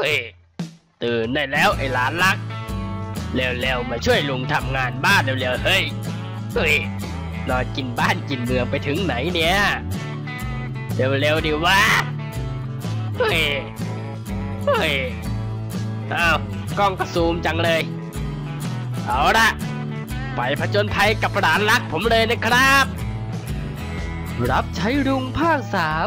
ฮ้ยตื่นได้แล้วไอ้หลานรักเร็วๆมาช่วยลุงทำงานบ้านเร็วๆเฮ้ยนอนกินบ้านกินเมืองไปถึงไหนเนี่ยเร็วๆดิวะเฮ้ยอ้าวกล้องก็ซูมจังเลยเอาละไปผจญภัยกับหลานรักผมเลยนะครับรับใช้ลุงภาค3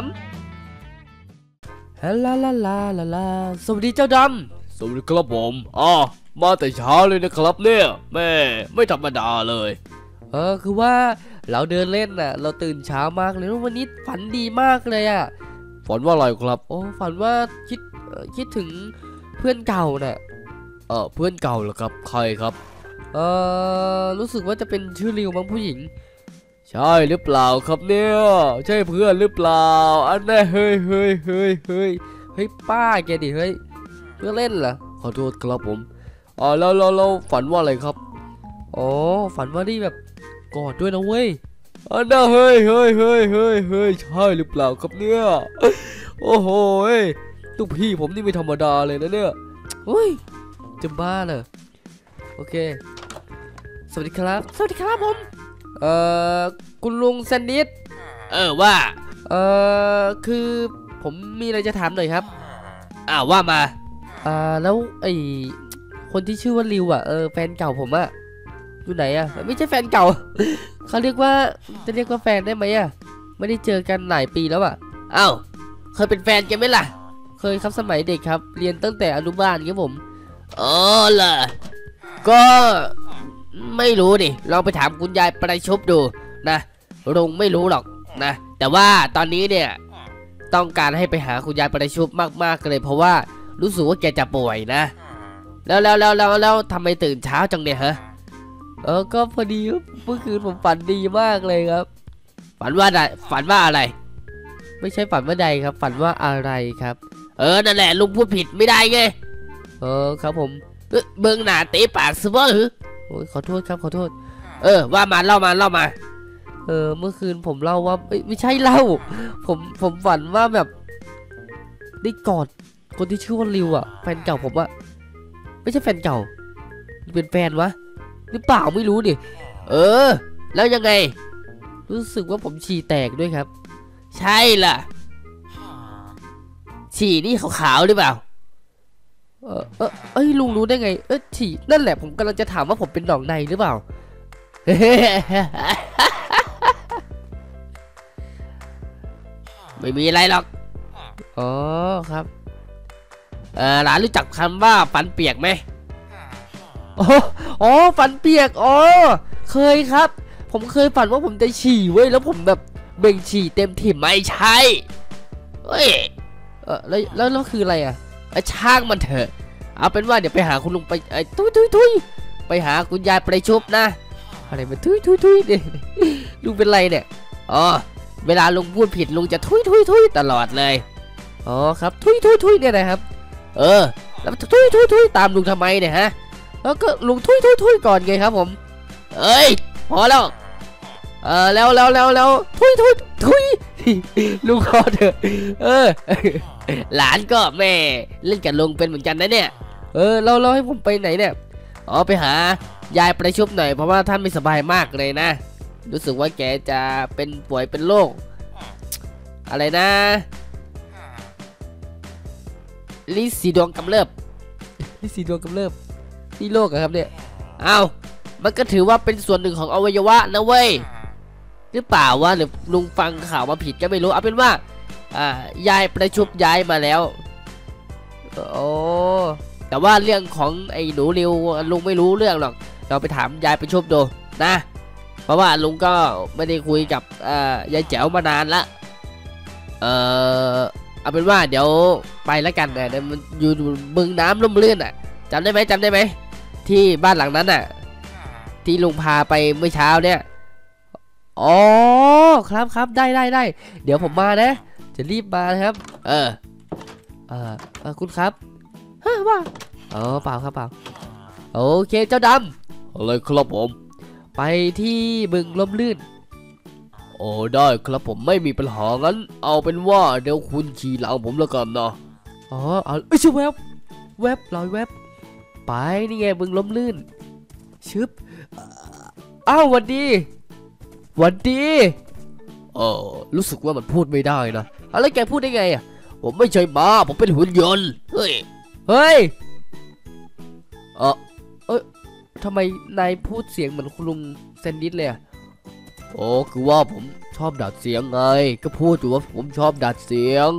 ฮัลลาสวัสดีเจ้าดำสวัสดีครับผมมาแต่เช้าเลยนะครับเนี่ยแม่ไม่ธรรมดาเลยคือว่าเราเดินเล่นน่ะเราตื่นเช้ามากเลยวันนี้ฝันดีมากเลยอ่ะฝันว่าอะไรครับฝันว่าคิดถึงเพื่อนเก่าน่ะเพื่อนเก่าเหรอครับใครครับรู้สึกว่าจะเป็นชื่อริวมั้งผู้หญิงใช่หรือเปล่าครับเนี่ยใช่เพื่อนหรือเปล่าอันนี้เฮ้ยป้าแกดิเฮ้ยเพื่อเล่นเหรอขอโทษครับผมแล้วฝันว่าอะไรครับฝันว่าได้แบบกอดด้วยนะเว้ยอันนี้เฮ้ยใช่หรือเปล่าครับเนี่ยโอ้โหลูกพี่ผมนี่ไม่ธรรมดาเลยนะเนี่ยเฮ้ยจะบ้าเหรอโอเคสวัสดีครับผมคุณลุงแซนดิสว่าคือผมมีอะไรจะถามหน่อยครับว่ามาแล้วไอ้คนที่ชื่อว่าริวแฟนเก่าผมอยู่ไหนไม่ใช่แฟนเก่า เขาเรียกว่าจะเรียกว่าแฟนได้ไหมไม่ได้เจอกันหลายปีแล้วเคยเป็นแฟนกันไหมล่ะเคยครับสมัยเด็กครับเรียนตั้งแต่อนุบาลครับผมเหรอก็ไม่รู้ดิลองไปถามคุณยายประชบดูนะลุงไม่รู้หรอกนะแต่ว่าตอนนี้เนี่ยต้องการให้ไปหาคุณยายประชบมากๆเลยเพราะว่ารู้สึกว่าแกจะป่วยนะแล้วทำไมตื่นเช้าจังเนี่ยฮะก็พอดีเมื่อคืนผมฝันดีมากเลยครับฝันว่าอะไรไม่ใช่ฝันว่าใดครับฝันว่าอะไรครับนั่นแหละลุงพูดผิดไม่ได้ไงครับผมเบิ้งหน้าเตะปากซิบ่หรือขอโทษครับขอโทษว่ามาเล่ามาเมื่อคืนผมเล่าว่าไม่ใช่เล่าผมฝันว่าแบบได้กอดคนที่ชื่อว่าริวแฟนเก่าผมไม่ใช่แฟนเก่าเป็นแฟนวะหรือเปล่าไม่รู้ดิแล้วยังไงรู้สึกว่าผมฉี่แตกด้วยครับใช่ล่ะฉี่นี่ขาวๆหรือเปล่าลุงรู้ได้ไงฉี่นั่นแหละผมกำลังจะถามว่าผมเป็นหนองในหรือเปล่าไม่มีอะไรหรอกครับหลานรู้จักคำว่าฟันเปียกไหมฟันเปียกเคยครับผมเคยฝันว่าผมจะฉี่เว้ยแล้วผมแบบเบ่งฉี่เต็มถิ่มไม่ใช่แล้วคืออะไรช่างมันเถอะเอาเป็นว่าเดี๋ยวไปหาคุณลุงไปทุยไปหาคุณยายประชบนะอะไรมันทุยเนี่ยลุงเป็นไรเนี่ยเวลาลุงพูดผิดลุงจะทุยตลอดเลยครับทุยเนี่ยนะครับแล้วทุยตามลุงทำไมเนี่ยฮะแล้วก็ลุงทุยก่อนไงครับผมพอแล้วแล้วทุยลุงขอเถอะหลานก็แม่เล่นกับลุงเป็นเหมือนกันนะเนี่ยเราให้ผมไปไหนเนี่ยไปหายายประชุบหน่อยเพราะว่าท่านไม่สบายมากเลยนะรู้สึกว่าแกจะเป็นป่วยเป็นโรคอะไรนะลิซีดวงกำเริบนี่โรคครับเนี่ยมันก็ถือว่าเป็นส่วนหนึ่งของอวัยวะนะเว้ยหรือเปล่าวะหรือลุงฟังข่าวมาผิดก็ไม่รู้เอาเป็นว่ายายประชุบย้ายมาแล้วแต่ว่าเรื่องของไอ้หนูริวลุงไม่รู้เรื่องหรอกเราไปถามยายประชุบดูนะเพราะว่าลุงก็ไม่ได้คุยกับยายแจ๋วมานานละเอาเป็นว่าเดี๋ยวไปแล้วกันนะเดี๋ยวมันอยู่บึงน้ำล่มลื่นจำได้ไหมที่บ้านหลังนั้นที่ลุงพาไปเมื่อเช้าเนี่ยครับได้เดี๋ยวผมมานะจะรีบมานะครับคุณครับว่าเปล่าครับเปล่าโอเคเจ้าดำอะไรครับผมไปที่บึงล่มลื่นได้ครับผมไม่มีปัญหางั้นเอาเป็นว่าเดี๋ยวคุณขี่หลังผมแล้วกันนะเอาชื่อแวบแวบลอยแวบไปนี่ไงมึงล้มลื่นชึบอ้าวหวัดดีหวัดดีรู้สึกว่ามันพูดไม่ได้นะอะไรแกพูดได้ไงอ่ะผมไม่ใช่ม้าผมเป็นหุ่นยนต์เฮ้ยเฮ้ยทำไมนายพูดเสียงเหมือนคุณลุงแซนดิสเลยอ่ะคือว่าผมชอบดัดเสียงไงก็พูดอยู่ว่าผมชอบดัดเสียง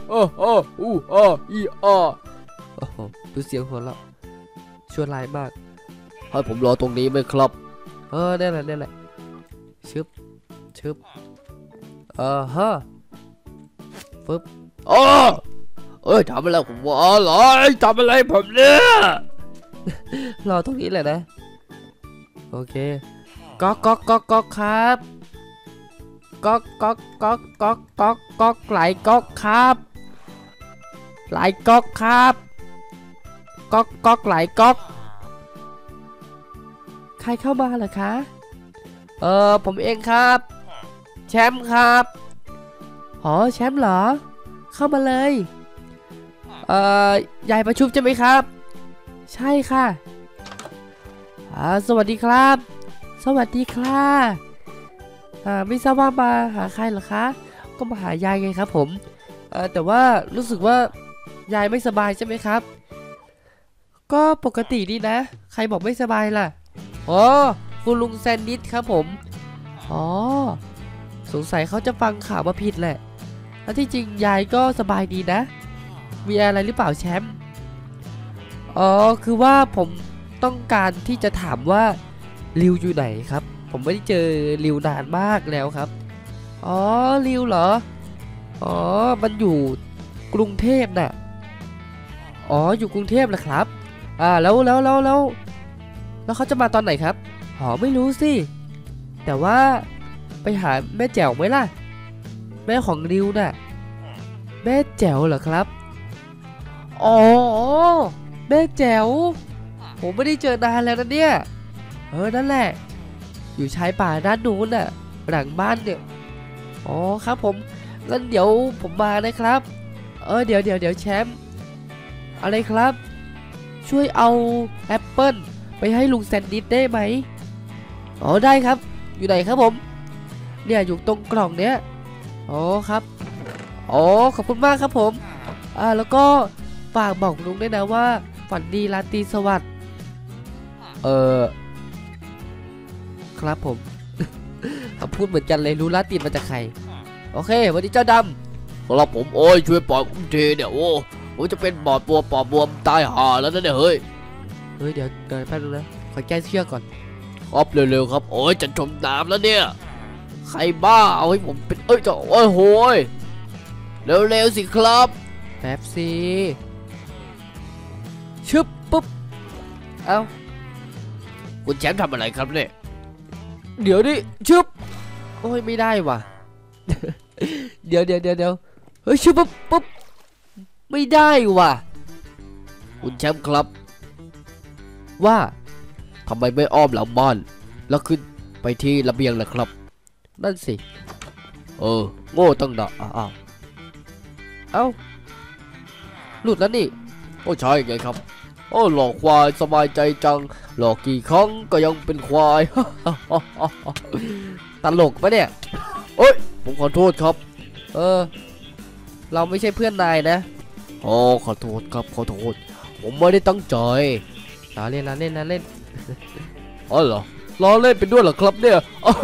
ดูเสียงหัวเราะชั่วร้ายมากให้ผมรอตรงนี้ไหมครับได้แหละชึบฮะปึ๊บทำอะไรผมวะอะไรทำอะไรผมเนี่ยรอตรงนี้แหละนะโอเคก๊อกครับก๊อกไหลก๊อกครับไหลก๊อกครับก๊อกไหลก๊อกใครเข้ามาเหรอคะผมเองครับแชมป์ครับแชมป์เหรอเข้ามาเลยยายประชุมใช่ไหมครับใช่ค่ะสวัสดีครับสวัสดีค่ะไม่ทราบว่ามาหาใครเหรอคะก็มาหายายไงครับผมแต่ว่ารู้สึกว่ายายไม่สบายใช่ไหมครับก็ปกติดีนะใครบอกไม่สบายล่ะคุณลุงแซนดิสครับผมสงสัยเขาจะฟังข่าวมาผิดแหละแล้วที่จริงยายก็สบายดีนะมีอะไรหรือเปล่าแชมป์คือว่าผมต้องการที่จะถามว่าริวอยู่ไหนครับผมไม่ได้เจอริวนานมากแล้วครับริวเหรอมันอยู่กรุงเทพน่ะอยู่กรุงเทพเหรอครับแล้วเขาจะมาตอนไหนครับไม่รู้สิแต่ว่าไปหาแม่แจ๋วไหมล่ะแม่ของริวน่ะแม่แจ๋วเหรอครับแม่แจ๋วผมไม่ได้เจอนานแล้วนะเนี่ยนั่นแหละอยู่ชายป่าด้านนู้นน่ะหลังบ้านเนี่ยครับผมงั้นเดี๋ยวผมมานะครับเดี๋ยวแชมป์อะไรครับช่วยเอาแอปเปิ้ลไปให้ลุงแซนดิสได้ไหมได้ครับอยู่ไหนครับผมเนี่ยอยู่ตรงกล่องเนี้ยครับขอบคุณมากครับผมแล้วก็ฝากบอกลุงด้วยนะว่าฝันดีราตรีสวัสดิ์ครับผม พูดเหมือนกันเลยรู้ราตรีมาจากใครโอเควันนี้เจ้าดำครับผมช่วยปล่อยผมทีเนี่ยผมจะเป็นปอดบวมตายห่าแล้วนะเนี่ยเฮ้ยเดี๋ยวแป๊บนึงนะขอแก้เชือกก่อนครับเร็วๆครับจะจมน้ำแล้วเนี่ยใครบ้าเอาให้ผมเป็นโหยเร็วๆสิครับแป๊บสิชึบปุ๊บคุณแชมป์ทำอะไรครับเนี่ยเดี๋ยวดิชึบไม่ได้ว่ะ เดี๋ยวเฮ้ยชึบปุ๊บไม่ได้ว่ะคุณแชมป์ครับว่าทำไมไม่อ้อมหลังบ้านแล้วขึ้นไปที่ระเบียงล่ะครับนั่นสิโง่ตั้งดะหลุดแล้วนี่ใช่ไงครับหลอกควายสบายใจจังหลอกกี่ครั้งก็ยังเป็นควาย ตลกปะเนี่ยผมขอโทษครับเราไม่ใช่เพื่อนนายนะขอโทษครับขอโทษผมไม่ได้ตั้งใจเล่นเหรอล้อเล่นเป็นด้วยเหรอครับเนี่ย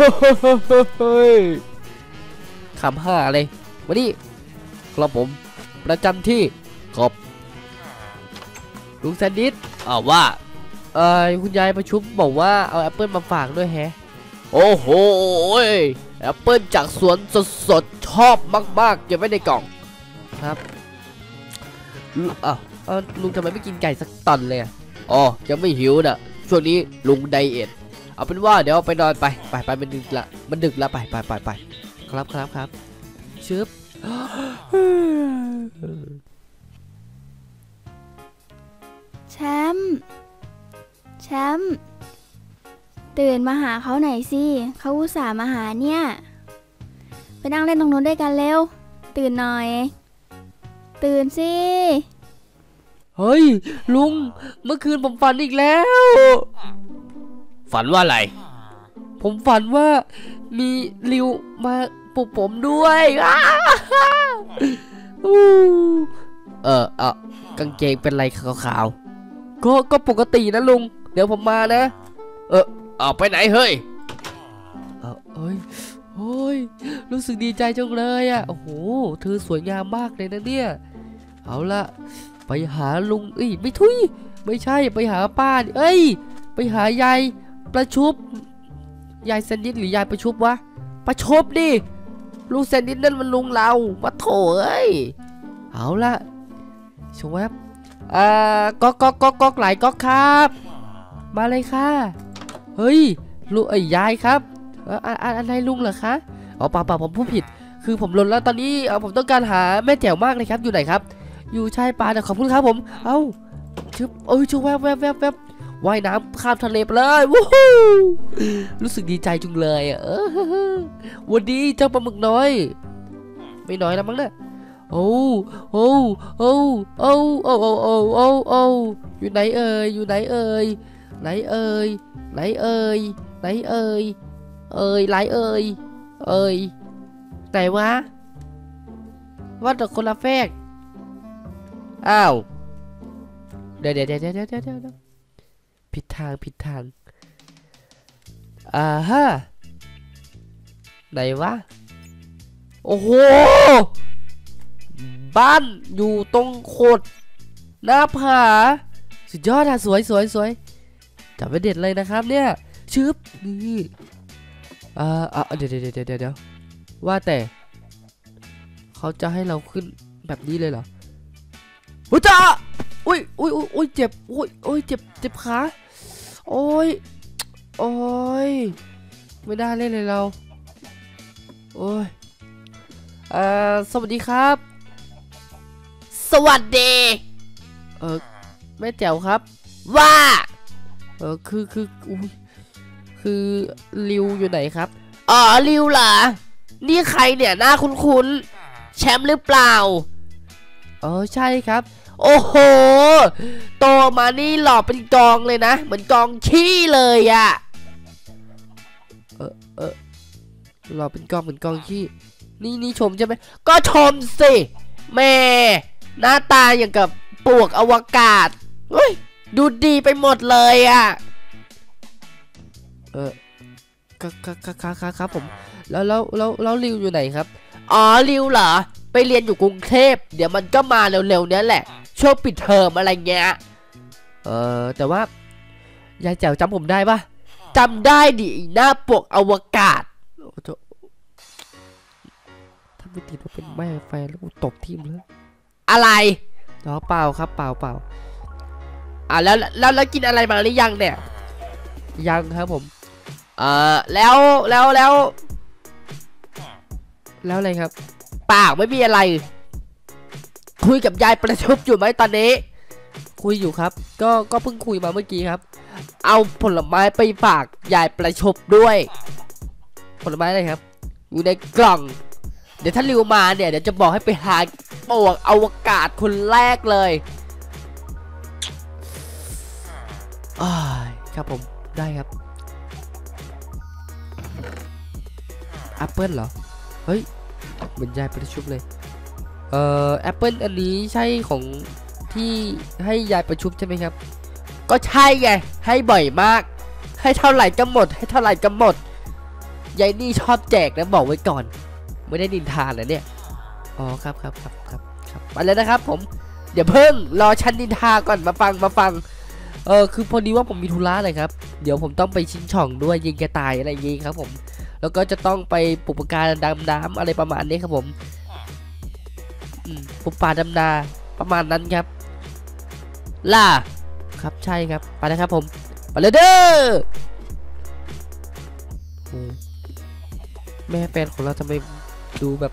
ขำห่าเลยวันนี้ครับผมประจำที่ครับลุงแซนดิสว่าคุณยายประชุมบอกว่าเอาแอปเปิลมาฝากด้วยแฮะโอ้โหแอปเปิลจากสวนสดชอบมากๆเก็บไว้ในกล่องครับลุงทำไมไม่กินไก่สักตอนเลยยังไม่หิวน่ะช่วงนี้ลุงไดเอทเอาเป็นว่าเดี๋ยวไปนอนไปมันดึกละไปครับชึบแชมป์ตื่นมาหาเขาหน่อยสิเขาอุตส่าห์มาหาเนี่ยไปนั่งเล่นตรงนู้นด้วยกันเร็วตื่นหน่อยตื่นสิเฮ้ยลุงเมื่อคืนผมฝันอีกแล้วฝันว่าอะไรผมฝันว่ามีริวมาปลุกผมด้วยอู้กางเกงเป็นไรขาวก็ปกตินะลุงเดี๋ยวผมมานะๆออกไปไหนเฮ้ยเฮ้ยรู้สึกดีใจจังเลยอ่ะโอ้โหเธอสวยงามมากเลยนะเนี่ยเอาละไปหาลุงไม่ใช่ไปหาป้าไปหายายประชุบยายแซนดิสหรือยายประชุบวะประชุบดิลุงแซนดิสนั่นมันลุงเราวะโถเอ้ยเอาละชวบก๊อกหลายก๊อกครับมาเลยค่ะเฮ้ยลุงยายครับอะไรลุงเหรอคะอ๋อเปล่าผมพูดผิดคือผมหล่นแล้วตอนนี้ผมต้องการหาแม่แจ๋วมากเลยครับอยู่ไหนครับอยู่ชายป่าขอบคุณครับผมชึบชูแวบว่ายน้ำข้ามทะเลไปเลยวู้ฮู้รู้สึกดีใจจุงเลยวันดีเจ้าปลาหมึกน้อยไม่น้อยแล้วมั้งเนี่ยอยู่ไหนเอ่ยไหนวะว่าแต่คนละแฟกอ้าวเดี๋ยวผิดทางฮะไหนวะโอ้โหบ้านอยู่ตรงโคดหน้าผาสุดยอดอะสวยจับไปเด็ดเลยนะครับเนี่ยชึบนี่เดี๋ยวว่าแต่เขาจะให้เราขึ้นแบบนี้เลยเหรอจ้าอุ้ยเจ็บเจ็บขาโอ้ยไม่ได้เล่นเลยเราโอ้ยสวัสดีครับสวัสดีแม่แจ๋วครับว่าคือริวอยู่ไหนครับอ๋อริวเหรอนี่ใครเนี่ยหน้าคุ้นแชมป์หรือเปล่าใช่ครับโอ้โหโตมานี่หล่อเป็นกองเลยนะเหมือนกองขี้เลยอะหล่อเป็นกองเหมือนกองขี้นี่ชมใช่ไหมก็ชมสิแม่หน้าตาอย่างกับปลวกอวกาศเฮ้ยดูดีไปหมดเลยอะครับผมแล้วริวอยู่ไหนครับอ๋อริวเหรอไปเรียนอยู่กรุงเทพเดี๋ยวมันก็มาเร็วๆนี้แหละช่วงปิดเทอมอะไรเงี้ยแต่ว่ายายแจ๋วจำผมได้ปะจำได้ดิหน้าปกอวกาศถ้าไม่ติดว่าเป็นแม่แฟนแล้วกูตบทีมเลยอะไรเปล่าครับเปล่าแล้วกินอะไรมาหรือยังเนี่ยยังครับผมแล้วอะไรครับเปล่าไม่มีอะไรคุยกับยายประชุบอยู่ไหมตอนนี้คุยอยู่ครับก็เพิ่งคุยมาเมื่อกี้ครับเอาผลไม้ไปฝากยายประชุบด้วยผลไม้อะไรครับอยู่ในกล่องเดี๋ยวถ้าริวมาเนี่ยเดี๋ยวจะบอกให้ไปหาปลวกอวกาศคนแรกเลยครับผมได้ครับแอปเปิ้ลเหรอเฮ้ยเหมือนยายประชุบเลยแอปเปิ้ลอันนี้ใช่ของที่ให้ยายประชุบใช่ไหมครับก็ใช่ไงให้บ่อยมากให้เท่าไหร่ก็หมดยายนี่ชอบแจกนะบอกไว้ก่อนไม่ได้นินทานนะเนี่ยครับไปเลยนะครับผมเดี๋ยวเพิ่งรอชั้นนินทาก่อนมาฟังคือพอดีว่าผมมีธุระเลยครับเดี๋ยวผมต้องไปชิงช่องด้วยยิงกระต่ายอะไรอย่างงี้ครับผมแล้วก็จะต้องไปปลูกปลาดำน้ำอะไรประมาณนี้ครับผมปลูกปลาดำนาประมาณนั้นครับล่ะครับใช่ครับไปนะครับผมไปเลยเด้อแม่แฟนของเราทำไมดูแบบ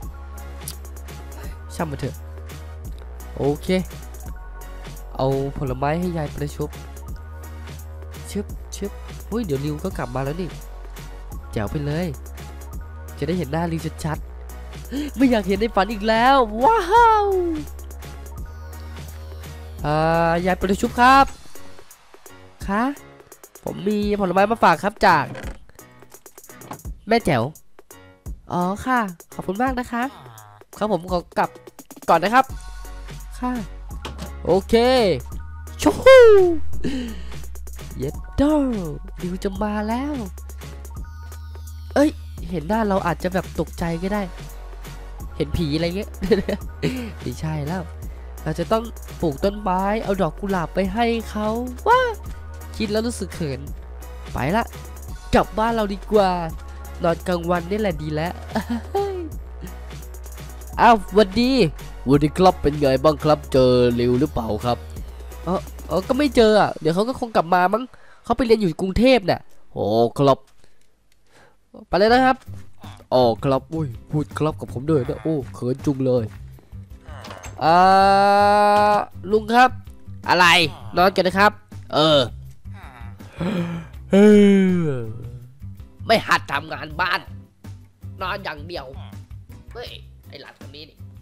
ช่างมันเถอะโอเคเอาผลไม้ให้ยายประชุบชึบเฮ้ยเดี๋ยวริวก็กลับมาแล้วนี่แจ๋วไปเลยจะได้เห็นหน้าริวชัดๆไม่อยากเห็นในฝันอีกแล้วว้าวยายประชุบครับคะผมมีผลไม้มาฝากครับจากแม่แจ๋วอ๋อค่ะขอบคุณมากนะคะครับผมขอกลับก่อนนะครับค่ะโอเคชูเย็ดดอดิวจะมาแล้วเอ้ยเห็นหน้าเราอาจจะแบบตกใจก็ได้เห็นผีอะไรเงี้ย ไม่ใช่แล้วเราจะต้องปลูกต้นไม้เอาดอกกุหลาบไปให้เขาว้าคิดแล้วรู้สึกเขินไปละกลับบ้านเราดีกว่านอนกลางวันนี่แหละดีแล้ว อ้าวสวัสดีวันนี้ครับเป็นไงบ้างครับเจอริวหรือเปล่าครับก็ไม่เจออ่ะเดี๋ยวเขาก็คงกลับมามั้งเขาไปเรียนอยู่กรุงเทพน่ะโอ้ครับไปเลยนะครับอ๋อครับอุ้ยพูดครับกับผมด้วยนะโอ้เขินจุงเลยลุงครับ อะไรนอนกันนะครับเออ ไม่หัดทำงานบ้าน นอนอย่างเดียว เฮ้ย ไอ้หลานคนนี้นี่